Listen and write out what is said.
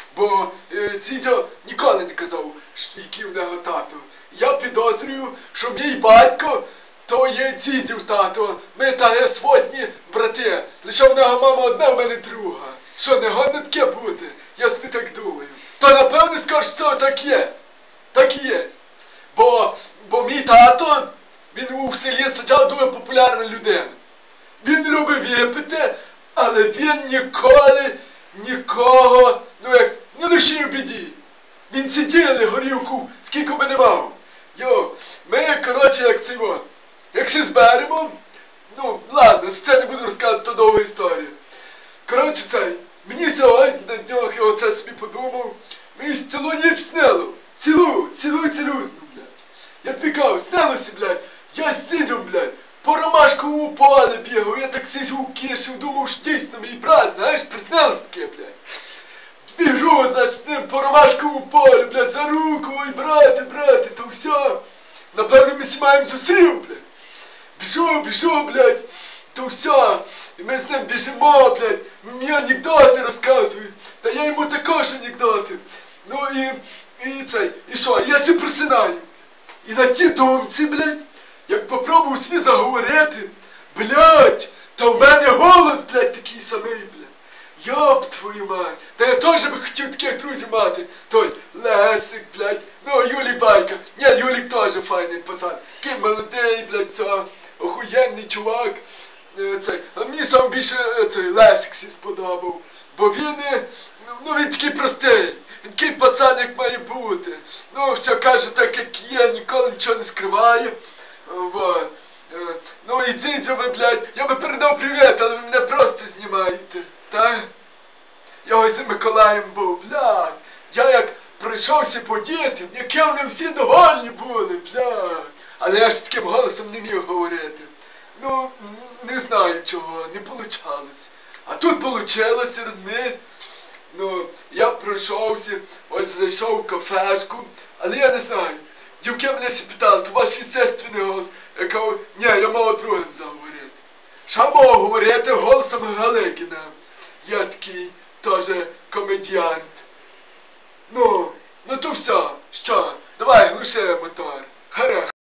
Бо Цідзьо ніколи не казав, який в нього тато. Я підозрюю, що мій батько то є Цідзів тато. Ми та сводні брати. Лише в нього мама одна, в мене друга. Що, не годно таке бути? Я собі так думаю. То напевне скажу, що так є. Так і є. Бо мій тато, він у селі саджав дуже популярна людина. Він любив випити, але він ніколи нікого, не лишив в біді. Він сиділи горілку, скільки би не мав. Ми, коротше, як цей от. Як всі зберемо, ладно, це не буду розказувати, то довга історія. Коротше, мені сьогодні на днях, я оце собі подумав, мені цілу ніч снило. Цілу, блядь. Я пікав, снилося, блядь. Я з Цідзем, блядь, по ромашковому полі бігав, я так сидів, кишив, думав, що дійсно мій брат, знаєш, приснилось таке, блядь. Біжу, значить, з ним по ромашковому полі, блядь, за руку, ой, брате, то все. Напевно, ми з маєм зустрів, блядь. Біжу, блядь, то все. І ми з ним біжимо, блядь, мені анекдоти розказують. Та я йому також анекдоти. І що, я сі просинаю. І на тій думці, блядь, як попробував свій заговорити, блядь, то в мене голос, блядь, такий самий, блядь. Йоп твою мать, та я теж би хотів таких друзів мати. Той Лесик, блядь, Юлік Байка. Ні, Юлік теж файний пацан. Такий молодий, блядь, охуєнний чувак. А мені сам більше цей Лесик сі сподобав. Бо він такий простий. Він такий пацан, як має бути. Все каже так, як є, ніколи нічого не скриває. І Цідзьове, блядь, я би передав привіт, але ви мене просто знімаєте. Та? Я ось за Миколаєм був, блядь. Я як пройшовся по дітям, які вони всі довольні були, блядь. Але я ж таким голосом не міг говорити. Не знаю чого, не получалось. А тут получилося, розумієте? Я пройшовся, ось зайшов в кафешку, але я не знаю. Дівки мене питали, то ваш естественний голос. Я кажу, ні, я мав другим заговорити. Що мав говорити голосом Галикіна? Я такий теж комедіант. То все, що? Давай, глуши мотор. Харе.